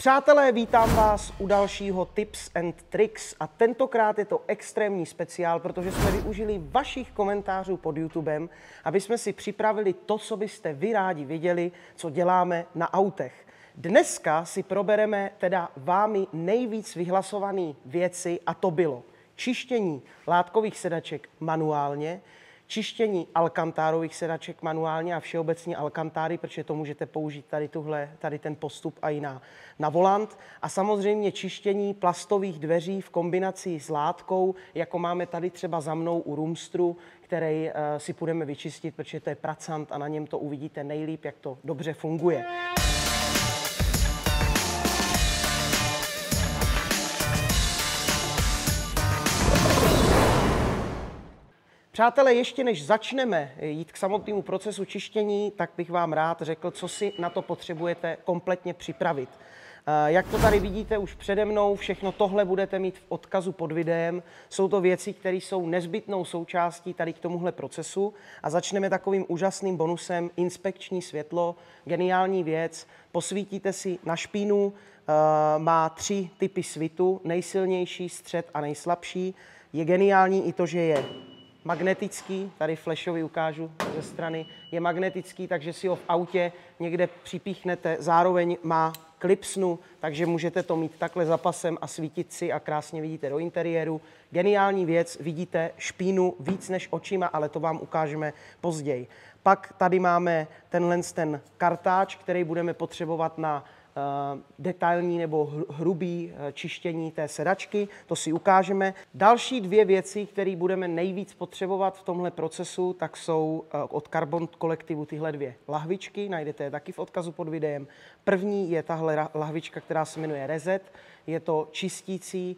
Přátelé, vítám vás u dalšího Tips and Tricks a tentokrát je to extrémní speciál, protože jsme využili vašich komentářů pod YouTubem, aby jsme si připravili to, co byste vy rádi viděli, co děláme na autech. Dneska si probereme teda vámi nejvíc vyhlasované věci a to bylo čištění látkových sedaček manuálně, čištění alkantárových sedaček manuálně a všeobecně alkantáry, protože to můžete použít tady ten postup i na volant. A samozřejmě čištění plastových dveří v kombinaci s látkou, jako máme tady třeba za mnou u Roomstru, který si půjdeme vyčistit, protože to je pracant a na něm to uvidíte nejlíp, jak to dobře funguje. Přátelé, ještě než začneme jít k samotnému procesu čištění, tak bych vám rád řekl, co si na to potřebujete kompletně připravit. Jak to tady vidíte už přede mnou, všechno tohle budete mít v odkazu pod videem. Jsou to věci, které jsou nezbytnou součástí tady k tomuhle procesu. A začneme takovým úžasným bonusem, inspekční světlo, geniální věc. Posvítíte si na špínu, má 3 typy svitu, nejsilnější, střed a nejslabší. Je geniální i to, že je magnetický, tady flashový ukážu ze strany, je magnetický, takže si ho v autě někde připíchnete, zároveň má klipsnu, takže můžete to mít takhle za pasem a svítit si a krásně vidíte do interiéru. Geniální věc, vidíte špínu víc než očima, ale to vám ukážeme později. Pak tady máme ten kartáč, který budeme potřebovat na detailní nebo hrubý čištění té sedačky, to si ukážeme. Další 2 věci, které budeme nejvíc potřebovat v tomhle procesu, tak jsou od Carbon kolektivu tyhle 2 lahvičky, najdete je taky v odkazu pod videem. První je tahle lahvička, která se jmenuje Reset, je to čistící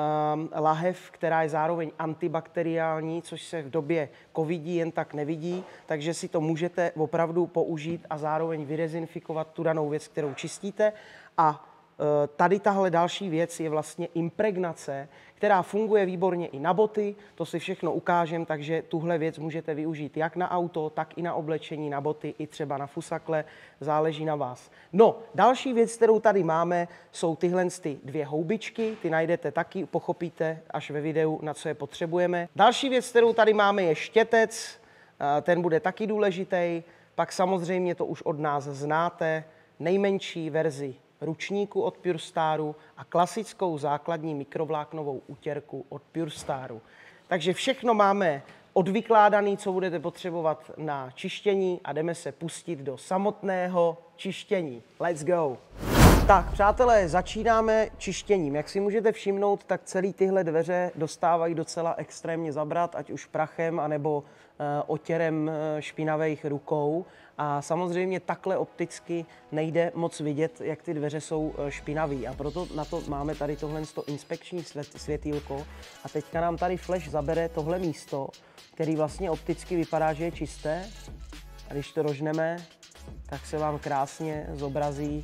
lahev, která je zároveň antibakteriální, což se v době covidí jen tak nevidí, takže si to můžete opravdu použít a zároveň vydezinfikovat tu danou věc, kterou čistíte. A tady tahle další věc je vlastně impregnace, která funguje výborně i na boty, to si všechno ukážem, takže tuhle věc můžete využít jak na auto, tak i na oblečení, na boty, i třeba na fusakle, záleží na vás. No, další věc, kterou tady máme, jsou tyhle 2 houbičky, ty najdete taky, pochopíte až ve videu, na co je potřebujeme. Další věc, kterou tady máme, je štětec, ten bude taky důležitý, pak samozřejmě to už od nás znáte, nejmenší verzi ručníku od Purestaru a klasickou základní mikrovláknovou utěrku od Purestaru. Takže všechno máme odvykládané, co budete potřebovat na čištění a jdeme se pustit do samotného čištění. Let's go! Tak, přátelé, začínáme čištěním. Jak si můžete všimnout, tak celé tyhle dveře dostávají docela extrémně zabrat, ať už prachem, anebo otěrem špinavých rukou. A samozřejmě takhle opticky nejde moc vidět, jak ty dveře jsou špinavé. A proto na to máme tady tohle inspekční světýlko. A teďka nám tady flash zabere tohle místo, který vlastně opticky vypadá, že je čisté. A když to rožneme, tak se vám krásně zobrazí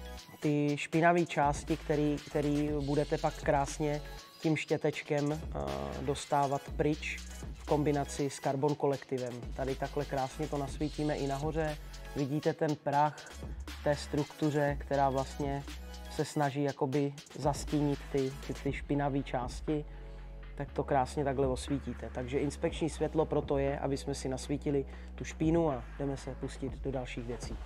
ty špinavé části, který budete pak krásně tím štětečkem dostávat pryč v kombinaci s Carbon kolektivem. Tady takhle krásně to nasvítíme i nahoře. Vidíte ten prach v té struktuře, která vlastně se snaží jakoby zastínit ty špinavé části, tak to krásně takhle osvítíte. Takže inspekční světlo proto je, aby jsme si nasvítili tu špínu a jdeme se pustit do dalších věcí.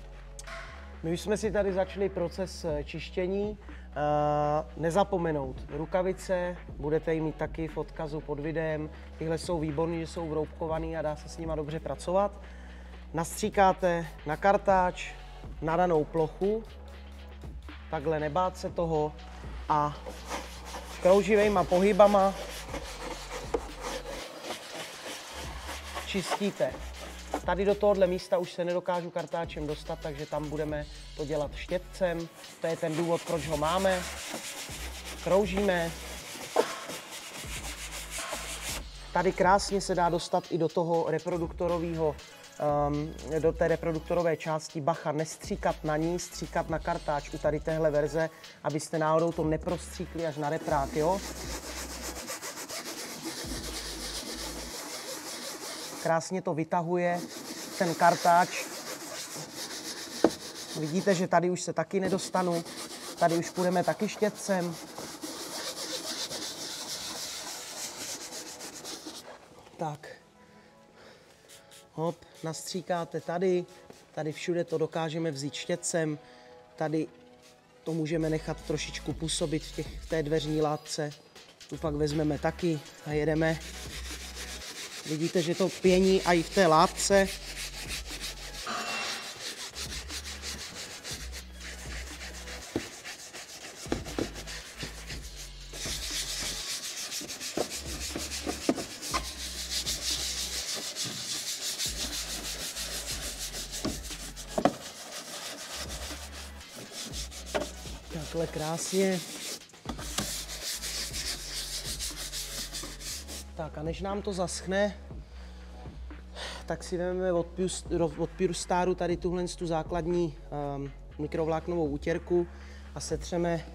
My už jsme si tady začali proces čištění. Nezapomenout rukavice, budete ji mít taky v odkazu pod videem. Tyhle jsou výborné, že jsou vroubkované a dá se s nima dobře pracovat. Nastříkáte na kartáč, na danou plochu, takhle nebát se toho a krouživejma pohybama čistíte. Tady do tohohle místa už se nedokážu kartáčem dostat, takže tam budeme to dělat štětcem. To je ten důvod, proč ho máme. Kroužíme. Tady krásně se dá dostat i do toho reproduktorového, do té reproduktorové části. Bacha, nestříkat na ní, stříkat na kartáč u tady téhle verze, abyste náhodou to neprostříkli až na reprák, jo? Krásně to vytahuje ten kartáč. Vidíte, že tady už se taky nedostanu. Tady už půjdeme taky štětcem. Tak. Hop, nastříkáte tady. Tady všude to dokážeme vzít štětcem. Tady to můžeme nechat trošičku působit v té dveřní látce. Tu pak vezmeme taky a jedeme. Vidíte, že to pění i v té látce. Takhle krásně. Tak a než nám to zaschne, tak si vezmeme od Pure Staru tady tuhle tu základní mikrovláknovou utěrku a setřeme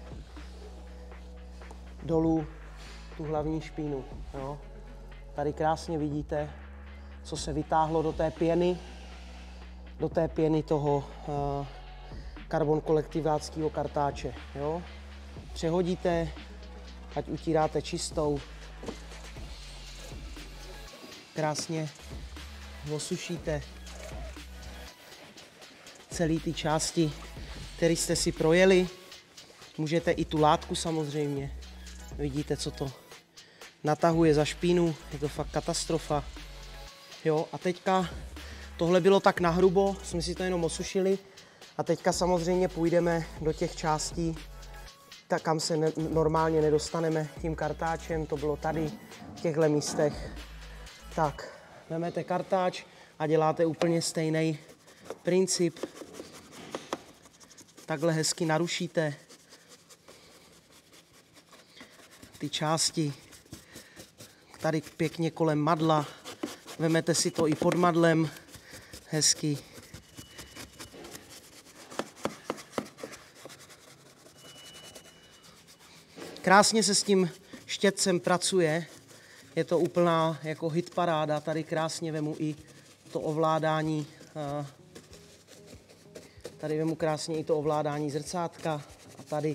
dolů tu hlavní špínu. Jo. Tady krásně vidíte, co se vytáhlo do té pěny toho karbon kolektiváckého kartáče. Jo. Přehodíte, ať utíráte čistou, krásně osušíte celé ty části, které jste si projeli. Můžete i tu látku samozřejmě. Vidíte, co to natahuje za špínu, je to fakt katastrofa. Jo, a teďka tohle bylo tak nahrubo, jsme si to jenom osušili a teďka samozřejmě půjdeme do těch částí, tak kam se normálně nedostaneme tím kartáčem, to bylo tady v těchto místech. Tak, vezmete kartáč a děláte úplně stejný princip. Takhle hezky narušíte ty části tady pěkně kolem madla. Vezmete si to i pod madlem hezky. Krásně se s tím štětcem pracuje. Je to úplná jako hitparáda. Tady krásně vemu i to ovládání. Tady vemu krásně i to ovládání zrcátka. A tady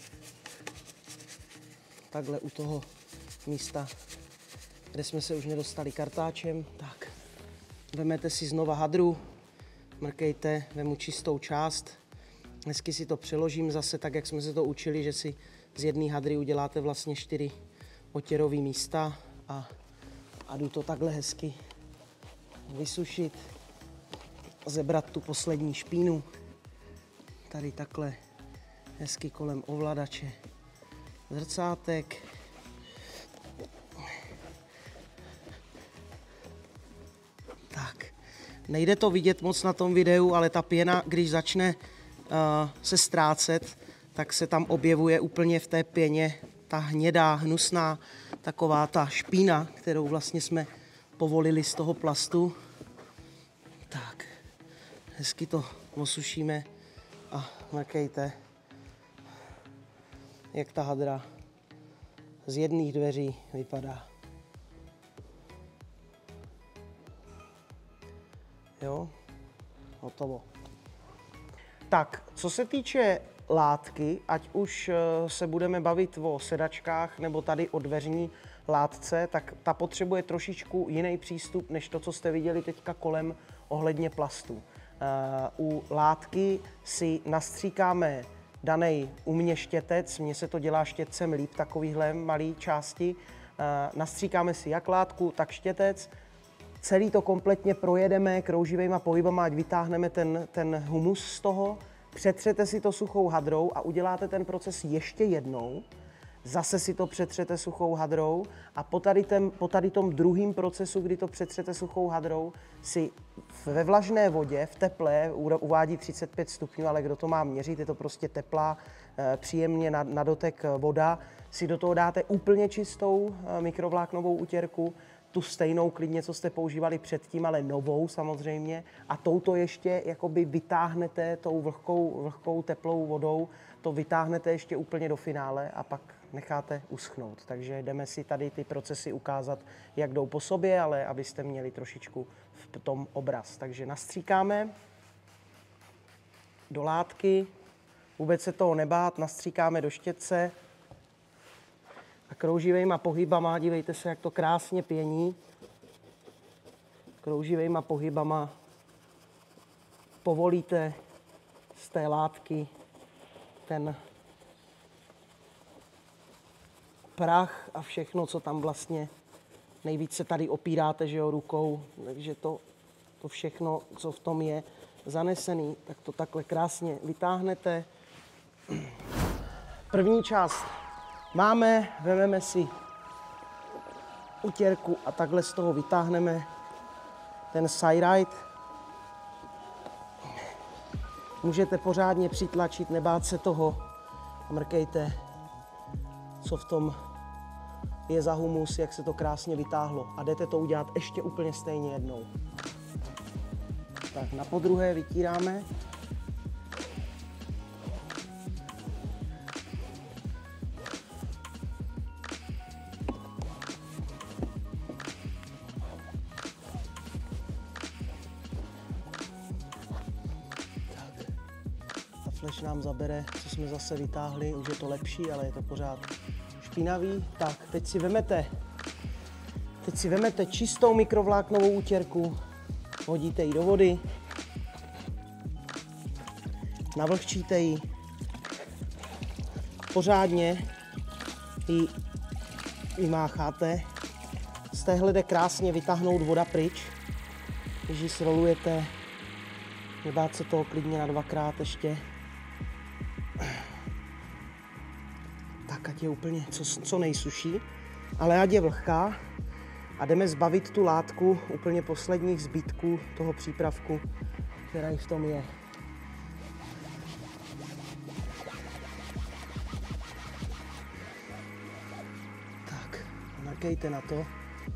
takhle u toho místa, kde jsme se už nedostali kartáčem. Tak, vemete si znova hadru, mrkejte, vemu čistou část. Hezky si to přeložím zase tak, jak jsme se to učili, že si z jedné hadry uděláte vlastně 4 otěrové místa a jdu to takhle hezky vysušit, zebrat tu poslední špínu. Tady takhle hezky kolem ovladače zrcátek. Tak, nejde to vidět moc na tom videu, ale ta pěna, když začne se ztrácet, tak se tam objevuje úplně v té pěně ta hnědá, hnusná, taková ta špína, kterou vlastně jsme povolili z toho plastu. Tak, hezky to osušíme a mrkejte, jak ta hadra z jedných dveří vypadá. Jo, hotovo. Tak, co se týče látky, ať už se budeme bavit o sedačkách nebo tady o dveřní látce, tak ta potřebuje trošičku jiný přístup, než to, co jste viděli teďka kolem ohledně plastu. U látky si nastříkáme daný u mě štětec, mně se to dělá štětcem líp, takovýhle malý části. Nastříkáme si jak látku, tak štětec. Celý to kompletně projedeme krouživýma pohybama, ať vytáhneme ten humus z toho. Přetřete si to suchou hadrou a uděláte ten proces ještě jednou. Zase si to přetřete suchou hadrou a po tady tom druhém procesu, kdy to přetřete suchou hadrou, si ve vlažné vodě, v teplé, uvádí 35 stupňů, ale kdo to má měřit, je to prostě teplá, příjemně na dotek voda, si do toho dáte úplně čistou mikrovláknovou utěrku, tu stejnou klidně, co jste používali předtím, ale novou samozřejmě. A touto ještě jakoby vytáhnete tou vlhkou teplou vodou, to vytáhnete ještě úplně do finále a pak necháte uschnout. Takže jdeme si tady ty procesy ukázat, jak jdou po sobě, ale abyste měli trošičku v tom obraz. Takže nastříkáme do látky, vůbec se toho nebát, nastříkáme do štětce a krouživejma pohybama, dívejte se, jak to krásně pění, krouživejma pohybama povolíte z té látky ten prach a všechno, co tam vlastně nejvíc se tady opíráte, že jo, rukou, takže to všechno, co v tom je zanesený, tak to takhle krásně vytáhnete. První část máme, vezmeme si utěrku a takhle z toho vytáhneme ten side-ride. Můžete pořádně přitlačit, nebát se toho a mrkejte, co v tom je za humus, jak se to krásně vytáhlo. A jdete to udělat ještě úplně stejně jednou. Tak na podruhé vytíráme. Flash nám zabere, co jsme zase vytáhli, už je to lepší, ale je to pořád špinavý. Tak, teď si vemete čistou mikrovláknovou utěrku, hodíte ji do vody, navlhčíte ji, pořádně ji vymácháte. Z téhle jde krásně vytáhnout voda pryč, když ji srolujete, nebát se toho klidně na dvakrát ještě. Tak, ať je úplně co nejsuší, ale ať je vlhká a jdeme zbavit tu látku úplně posledních zbytků toho přípravku, který v tom je. Tak, mrkejte na to,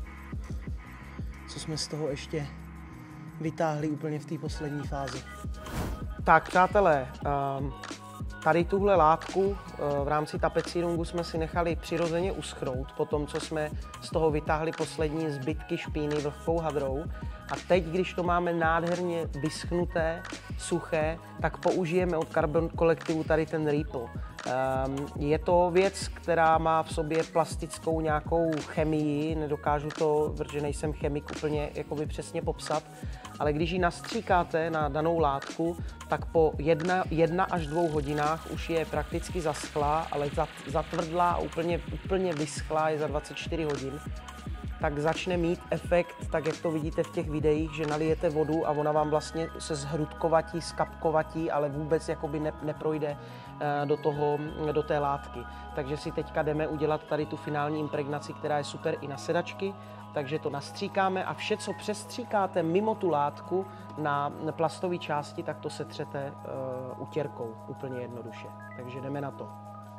co jsme z toho ještě vytáhli úplně v té poslední fázi. Tak, přátelé, tady tuhle látku v rámci tapecíringu jsme si nechali přirozeně uschnout po tom, co jsme z toho vytáhli poslední zbytky špíny vlhkou hadrou. A teď, když to máme nádherně vyschnuté, suché, tak použijeme od Carbon kolektivu tady ten Ripple. Je to věc, která má v sobě plastickou nějakou chemii, nedokážu to, protože nejsem chemik, úplně jakoby přesně popsat, ale když ji nastříkáte na danou látku, tak po 1 až 2 hodinách už je prakticky zaschlá, ale zatvrdlá a úplně vyschlá je za 24 hodin. Tak začne mít efekt, tak jak to vidíte v těch videích, že nalijete vodu a ona vám vlastně se zhrudkovatí, skapkovatí, ale vůbec jakoby neprojde do té látky. Takže si teďka jdeme udělat tady tu finální impregnaci, která je super i na sedačky. Takže to nastříkáme a vše, co přestříkáte mimo tu látku na plastové části, tak to setřete utěrkou, úplně jednoduše. Takže jdeme na to.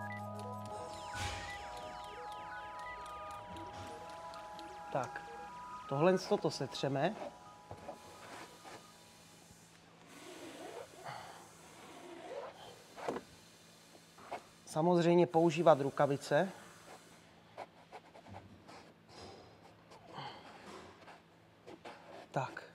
Tak, tohle to setřeme. Samozřejmě používat rukavice. Tak,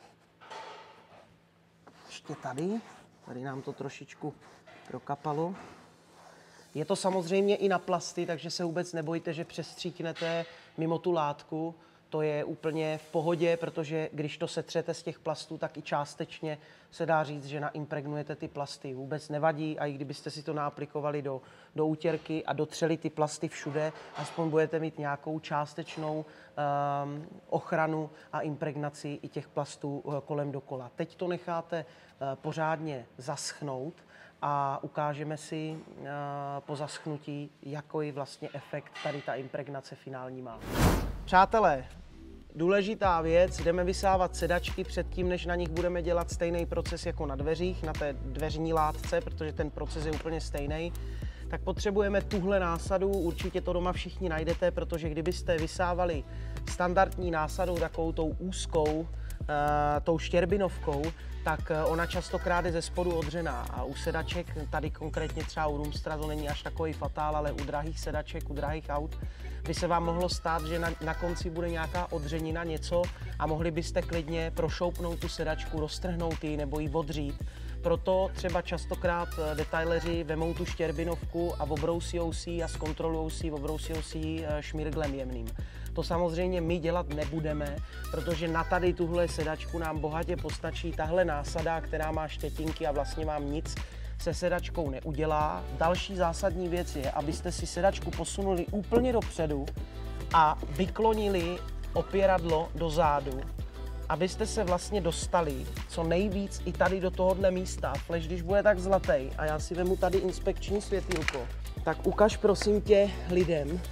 ještě tady nám to trošičku prokapalo. Je to samozřejmě i na plasty, takže se vůbec nebojte, že přestříknete mimo tu látku. To je úplně v pohodě, protože když to setřete z těch plastů, tak i částečně se dá říct, že naimpregnujete ty plasty. Vůbec nevadí, a i kdybyste si to naaplikovali do utěrky a dotřeli ty plasty všude, aspoň budete mít nějakou částečnou ochranu a impregnaci i těch plastů kolem dokola. Teď to necháte pořádně zaschnout a ukážeme si po zaschnutí, jaký vlastně efekt tady ta impregnace finální má. Přátelé, důležitá věc, jdeme vysávat sedačky předtím, než na nich budeme dělat stejný proces jako na dveřích, na té dveřní látce, protože ten proces je úplně stejný. Tak potřebujeme tuhle násadu, určitě to doma všichni najdete, protože kdybyste vysávali standardní násadu, takovou tou úzkou, tou štěrbinovkou, tak ona častokrát je ze spodu odřená a u sedaček, tady konkrétně třeba u Roomstra to není až takový fatál, ale u drahých sedaček, u drahých aut, by se vám mohlo stát, že na konci bude nějaká odřenina, něco a mohli byste klidně prošoupnout tu sedačku, roztrhnout ji nebo ji odřít. Proto třeba častokrát detaileři vemou tu štěrbinovku a obrousijou si ji a zkontrolujou si ji šmirglem jemným. To samozřejmě my dělat nebudeme, protože na tady tuhle sedačku nám bohatě postačí tahle násada, která má štětinky a vlastně vám nic se sedačkou neudělá. Další zásadní věc je, abyste si sedačku posunuli úplně dopředu a vyklonili opěradlo do zádu, abyste se vlastně dostali co nejvíc i tady do tohohle místa. Flash, když bude tak zlatý, a já si vemu tady inspekční světýlko, tak ukaž prosím tě lidem,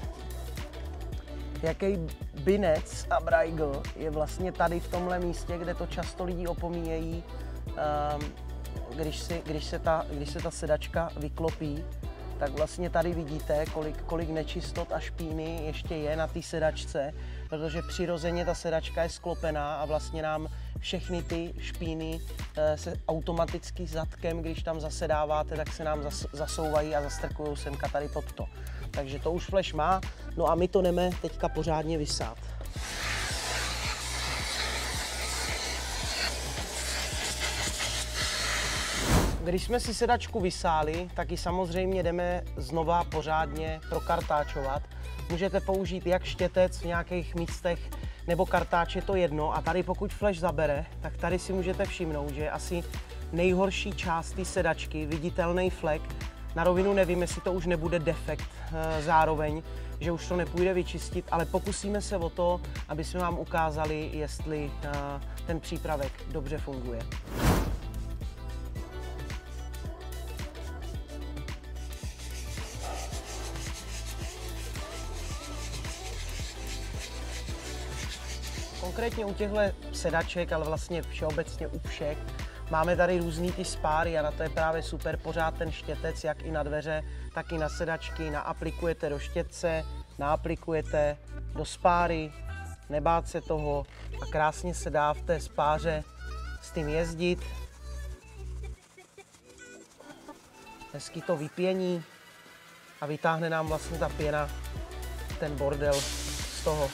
jaký binec a brajgl je vlastně tady v tomhle místě, kde to často lidi opomíjejí, když se ta sedačka vyklopí, tak vlastně tady vidíte, kolik nečistot a špíny ještě je na té sedačce, protože přirozeně ta sedačka je sklopená a vlastně nám všechny ty špíny se automaticky zadkem, když tam zasedáváte, tak se nám zasouvají a zastrkují semka tady pod to. Takže to už Flash má, no a my to jdeme teďka pořádně vysát. Když jsme si sedačku vysáli, tak ji samozřejmě jdeme znova pořádně prokartáčovat. Můžete použít jak štětec v nějakých místech, nebo kartáč, je to jedno. A tady pokud Flash zabere, tak tady si můžete všimnout, že je asi nejhorší část té sedačky, viditelný flek. Na rovinu nevím, jestli to už nebude defekt zároveň, že už to nepůjde vyčistit, ale pokusíme se o to, aby jsme vám ukázali, jestli ten přípravek dobře funguje. Konkrétně u těchto sedaček, ale vlastně všeobecně u všech, máme tady různý ty spáry a na to je právě super pořád ten štětec, jak i na dveře, tak i na sedačky. Naaplikujete do štětce, naaplikujete do spáry, nebát se toho a krásně se dá v té spáře s tím jezdit. Hezky to vypění a vytáhne nám vlastně ta pěna, ten bordel z toho.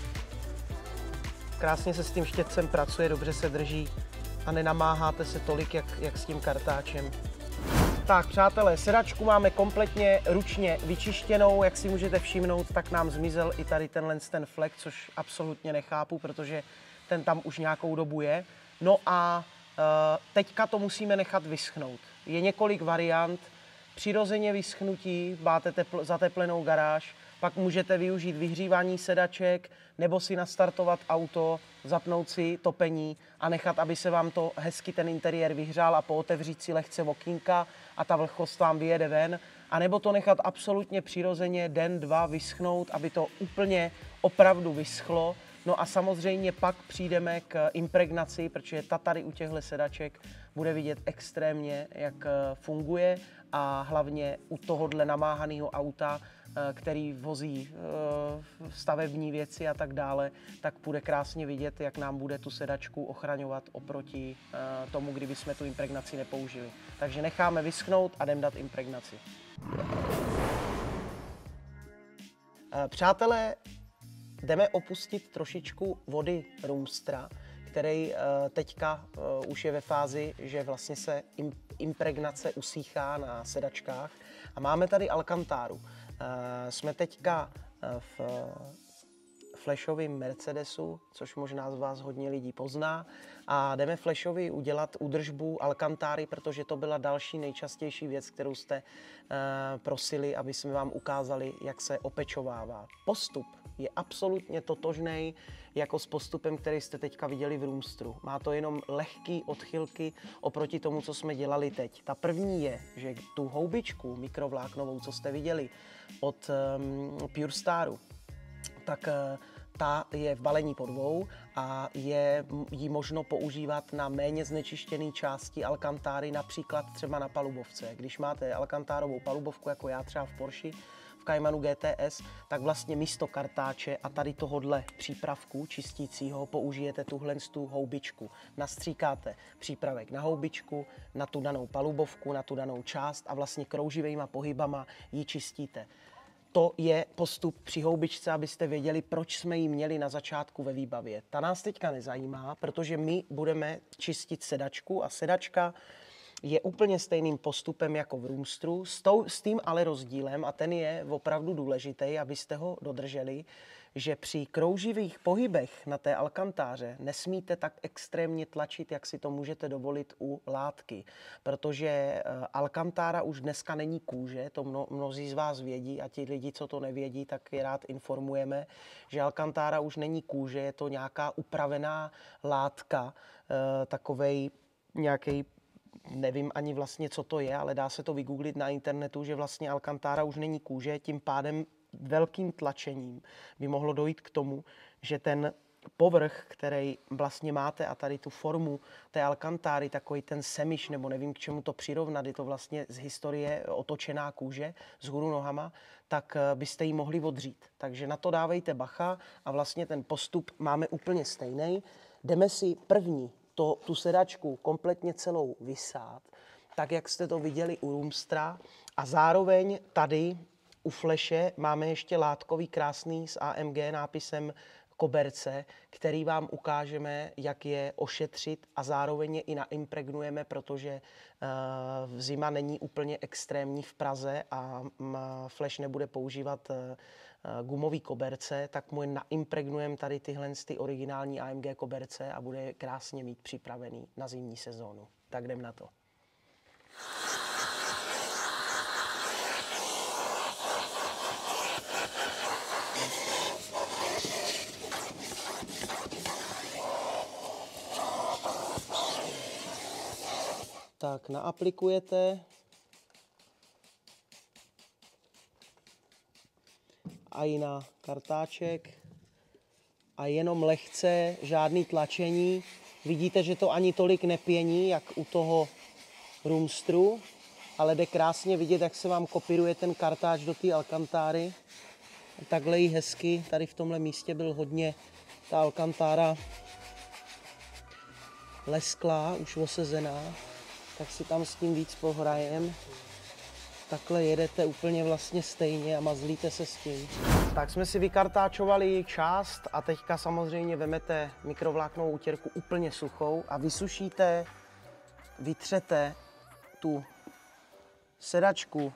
Krásně se s tím štětcem pracuje, dobře se drží a nenamáháte se tolik, jak s tím kartáčem. Tak přátelé, sedačku máme kompletně ručně vyčištěnou, jak si můžete všimnout, tak nám zmizel i tady ten flek, což absolutně nechápu, protože ten tam už nějakou dobu je. No a teďka to musíme nechat vyschnout. Je několik variant, přirozeně vyschnutí, máte zateplenou garáž, pak můžete využít vyhřívání sedaček nebo si nastartovat auto, zapnout si topení a nechat, aby se vám to hezky ten interiér vyhřál a pootevřít si lehce okýnka a ta vlhkost vám vyjede ven. A nebo to nechat absolutně přirozeně den, dva vyschnout, aby to úplně opravdu vyschlo. No a samozřejmě pak přijdeme k impregnaci, protože ta tady u těchto sedaček bude vidět extrémně, jak funguje a hlavně u tohohle namáhaného auta, který vozí stavební věci a tak dále, tak bude krásně vidět, jak nám bude tu sedačku ochraňovat oproti tomu, kdyby jsme tu impregnaci nepoužili. Takže necháme vyschnout a jdeme dát impregnaci. Přátelé, jdeme opustit trošičku vody Roomstra, který teďka už je ve fázi, že vlastně se impregnace usíchá na sedačkách. A máme tady Alcantaru. Jsme teďka v Flashovým Mercedesu, což možná z vás hodně lidí pozná. A jdeme Flashovi udělat údržbu Alcantary, protože to byla další nejčastější věc, kterou jste prosili, aby jsme vám ukázali, jak se opečovává. Postup je absolutně totožný jako s postupem, který jste teďka viděli v Roomstru. Má to jenom lehký odchylky oproti tomu, co jsme dělali teď. Ta první je, že tu houbičku mikrovláknovou, co jste viděli od Pure Staru, tak ta je v balení podvou a je ji možno používat na méně znečištěné části Alcantary, například třeba na palubovce. Když máte Alcantarovou palubovku, jako já třeba v Porsche, v Caymanu GTS, tak vlastně místo kartáče a tady tohodle přípravku čistícího použijete tuhle houbičku. Nastříkáte přípravek na houbičku, na tu danou palubovku, na tu danou část a vlastně krouživýma pohybama ji čistíte. To je postup při houbičce, abyste věděli, proč jsme ji měli na začátku ve výbavě. Ta nás teďka nezajímá, protože my budeme čistit sedačku a sedačka je úplně stejným postupem jako v Roomstru, s tím ale rozdílem, a ten je opravdu důležitý, abyste ho dodrželi, že při krouživých pohybech na té alkantáře nesmíte tak extrémně tlačit, jak si to můžete dovolit u látky. Protože alkantára už dneska není kůže, to mnozí z vás vědí a ti lidi, co to nevědí, tak je rád informujeme, že alkantára už není kůže, je to nějaká upravená látka, takovej nějaký, nevím ani vlastně, co to je, ale dá se to vygooglit na internetu, že vlastně alkantára už není kůže, tím pádem velkým tlačením by mohlo dojít k tomu, že ten povrch, který vlastně máte a tady tu formu té alkantáry, takový ten semiš, nebo nevím, k čemu to přirovnat, je to vlastně z historie otočená kůže vzhůru nohama, tak byste ji mohli odřít. Takže na to dávejte bacha a vlastně ten postup máme úplně stejný. Jdeme si první tu sedačku kompletně celou vysát, tak jak jste to viděli u Roomstra, a zároveň tady u Flashe máme ještě látkový krásný s AMG nápisem koberce, který vám ukážeme, jak je ošetřit a zároveň je i naimpregnujeme, protože zima není úplně extrémní v Praze a Flash nebude používat gumový koberce, tak mu naimpregnujeme tady tyhle originální AMG koberce a bude krásně mít připravený na zimní sezónu. Tak jdem na to. Tak naaplikujete a i na kartáček a jenom lehce, žádný tlačení. Vidíte, že to ani tolik nepění, jak u toho Roomstru, ale jde krásně vidět, jak se vám kopíruje ten kartáč do té alkantáry. Takhle i hezky, tady v tomhle místě byl hodně ta alkantára lesklá, už osezená, tak si tam s tím víc pohrajem. Takhle jedete úplně vlastně stejně a mazlíte se s tím. Tak jsme si vykartáčovali část a teďka samozřejmě vemete mikrovláknovou utěrku úplně suchou a vysušíte, vytřete tu sedačku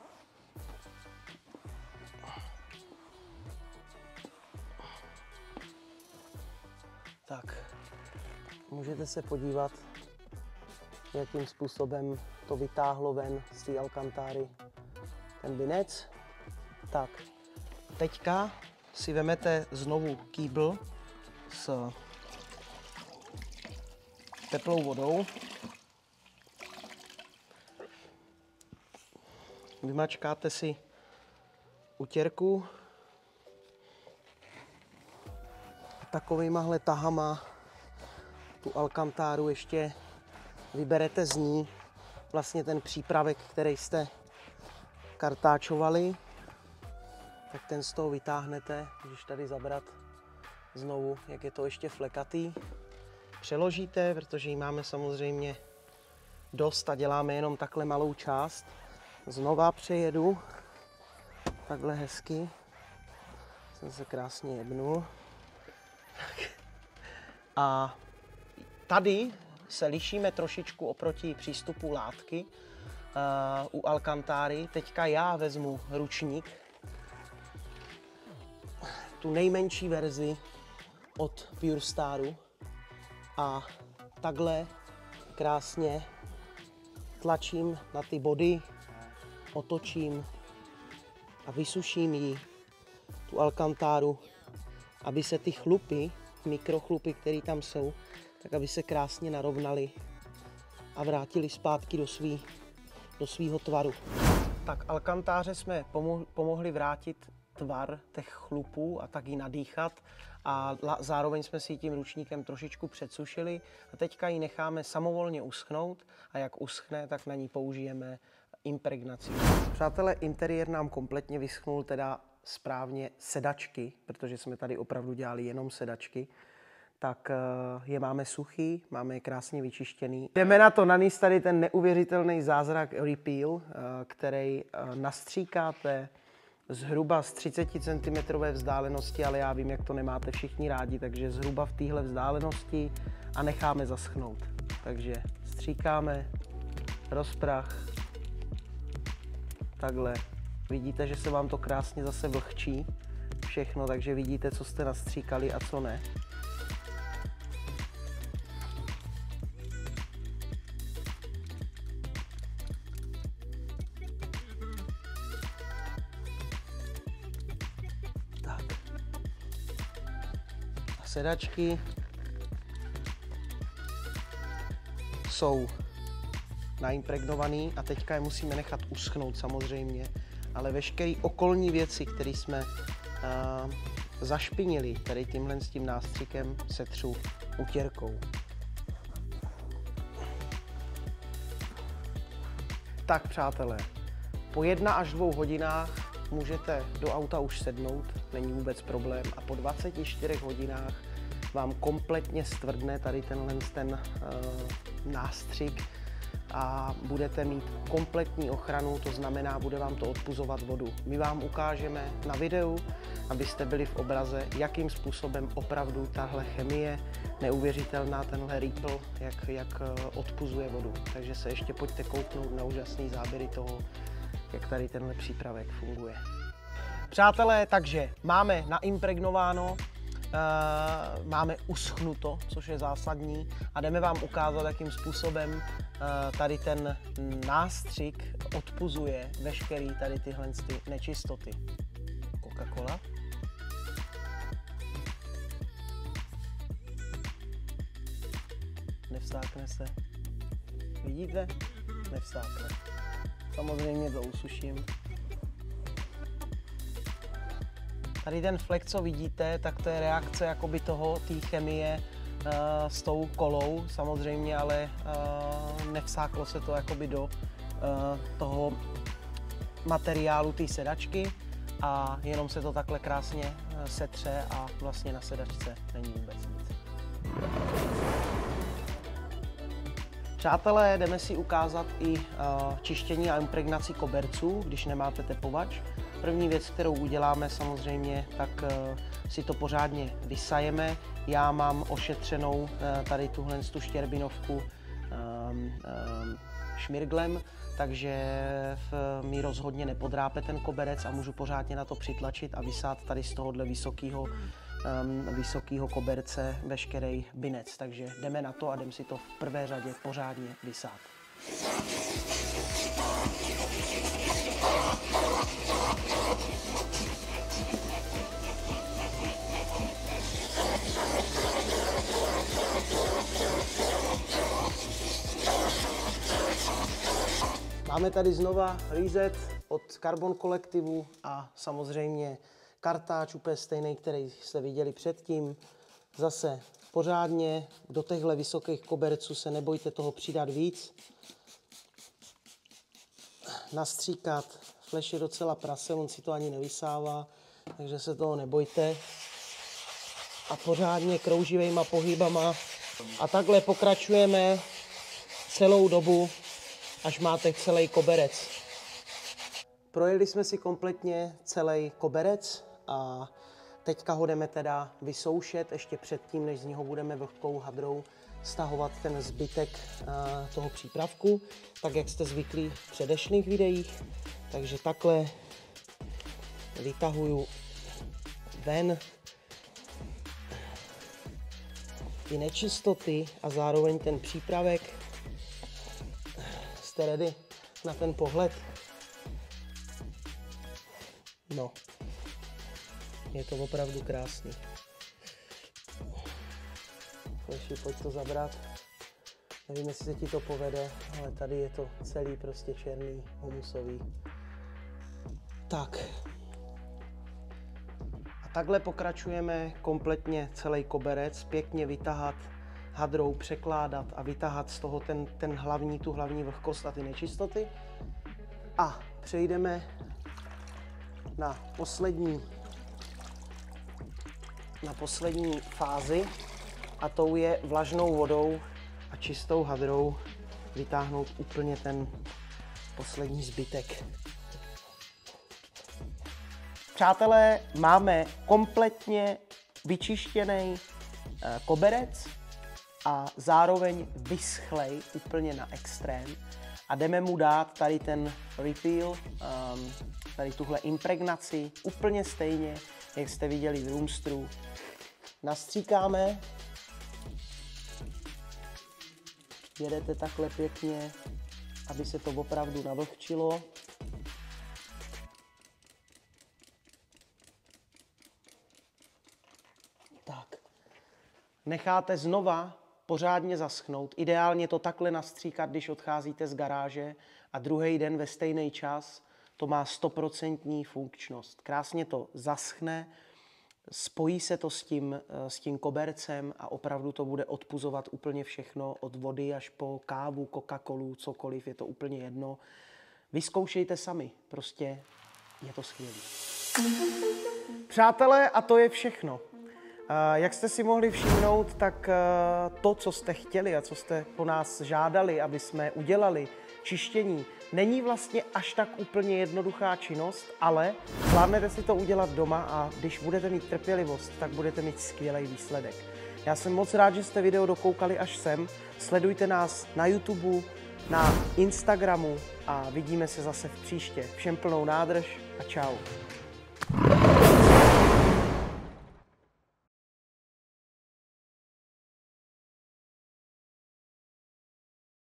tak. Můžete se podívat, jakým způsobem to vytáhlo ven z té alkantáry ten vinec. Tak, teďka si vemete znovu kýbl s teplou vodou. Vymačkáte si utěrku takovýmahle tahama tu alkantáru ještě vyberete z ní vlastně ten přípravek, který jste kartáčovali, tak ten z toho vytáhnete, když tady zabrat znovu, jak je to ještě flekatý. Přeložíte, protože ji máme samozřejmě dost a děláme jenom takhle malou část. Znova přejedu, takhle hezky, jsem se krásně jebnul. A tady se lišíme trošičku oproti přístupu látky u alkantáry. Teďka já vezmu ručník, tu nejmenší verzi od Pure Staru a takhle krásně tlačím na ty body, otočím a vysuším ji, tu alkantáru, aby se ty chlupy, mikrochlupy, které tam jsou, tak aby se krásně narovnaly a vrátili zpátky do svýho tvaru. Tak alkantáře jsme pomohli vrátit tvar těch chlupů a tak ji nadýchat a zároveň jsme si ji tím ručníkem trošičku předsušili a teďka ji necháme samovolně uschnout a jak uschne, tak na ní použijeme impregnaci. Přátelé, interiér nám kompletně vyschnul, teda správně sedačky, protože jsme tady opravdu dělali jenom sedačky, tak je máme suchý, máme je krásně vyčištěný. Jdeme na to, nanést tady ten neuvěřitelný zázrak Repeal, který nastříkáte zhruba z 30 cm vzdálenosti, ale já vím, jak to nemáte všichni rádi, takže zhruba v téhle vzdálenosti a necháme zaschnout. Takže stříkáme rozprach. Takhle. Vidíte, že se vám to krásně zase vlhčí všechno, takže vidíte, co jste nastříkali a co ne. Tak. A sedačky jsou naimpregnovaný a teďka je musíme nechat uschnout samozřejmě, ale veškeré okolní věci, které jsme zašpinili tady tímhle s tím nástřikem, setřu utěrkou. Tak přátelé, po 1 až 2 hodinách můžete do auta už sednout, není vůbec problém, a po 24 hodinách vám kompletně stvrdne tady ten nástřik a budete mít kompletní ochranu, to znamená, bude vám to odpuzovat vodu. My vám ukážeme na videu, abyste byli v obraze, jakým způsobem opravdu tahle chemie, neuvěřitelná, tenhle Ripple, jak odpuzuje vodu. Takže se ještě pojďte kouknout na úžasný záběry toho, jak tady tenhle přípravek funguje. Přátelé, takže máme naimpregnováno, máme uschnuto, což je zásadní, a jdeme vám ukázat, jakým způsobem tady ten nástřik odpuzuje veškerý tady tyhle nečistoty. Coca-Cola. Nevstákne se. Vidíte? Nevstákne. Samozřejmě to usuším. Tady ten flek, co vidíte, tak to je reakce jakoby té chemie s tou kolou samozřejmě, ale nevsáklo se to jakoby do toho materiálu té sedačky a jenom se to takhle krásně setře a vlastně na sedačce není vůbec nic. Přátelé, jdeme si ukázat i čištění a impregnaci koberců, když nemáte tepovač. První věc, kterou uděláme samozřejmě, tak si to pořádně vysajeme. Já mám ošetřenou tady tuhle štěrbinovku šmirglem, takže mi rozhodně nepodrápe ten koberec a můžu pořádně na to přitlačit a vysát tady z tohohle vysokého koberce veškerý binec. Takže jdeme na to a jdeme si to v prvé řadě pořádně vysát. Máme tady znova reset od Carbon kolektivu a samozřejmě kartáč úplně stejný, který jste viděli předtím. Zase pořádně do těchto vysokých koberců se nebojte toho přidat víc. Nastříkat. Flash je docela prase, on si to ani nevysává, takže se toho nebojte. A pořádně krouživejma pohybama. A takhle pokračujeme celou dobu, až máte celý koberec. Projeli jsme si kompletně celý koberec a teďka ho jdeme teda vysoušet ještě předtím, než z něho budeme vlhkou hadrou stahovat ten zbytek toho přípravku, tak jak jste zvyklí v předešlých videích. Takže takhle vytahuju ven ty nečistoty a zároveň ten přípravek. Jste ready na ten pohled? No, je to opravdu krásný. Fleši, pojď to zabrat. Nevím, jestli se ti to povede, ale tady je to celý prostě černý, humusový. Tak. A takhle pokračujeme kompletně celý koberec, pěkně vytahat hadrou, překládat a vytahat z toho tu hlavní vlhkost a ty nečistoty. A přejdeme na poslední fázi, a tou je vlažnou vodou a čistou hadrou vytáhnout úplně ten poslední zbytek. Přátelé, máme kompletně vyčištěný koberec a zároveň vyschlej úplně na extrém. a jdeme mu dát tady ten refill, tady tuhle impregnaci, úplně stejně, jak jste viděli v Roomstru. Nastříkáme, jedete takhle pěkně, aby se to opravdu navlhčilo. Tak. Necháte znova pořádně zaschnout. Ideálně to takhle nastříkat, když odcházíte z garáže a druhý den ve stejný čas to má 100% funkčnost. Krásně to zaschne, spojí se to s tím kobercem a opravdu to bude odpuzovat úplně všechno, od vody až po kávu, Coca-Colu, cokoliv, je to úplně jedno. Vyzkoušejte sami, prostě je to skvělé. Přátelé, a to je všechno. Jak jste si mohli všimnout, tak to, co jste chtěli a co jste po nás žádali, aby jsme udělali, čištění, není vlastně až tak úplně jednoduchá činnost, ale zvládnete si to udělat doma a když budete mít trpělivost, tak budete mít skvělý výsledek. Já jsem moc rád, že jste video dokoukali až sem. Sledujte nás na YouTube, na Instagramu a vidíme se zase v příště. Všem plnou nádrž a čau.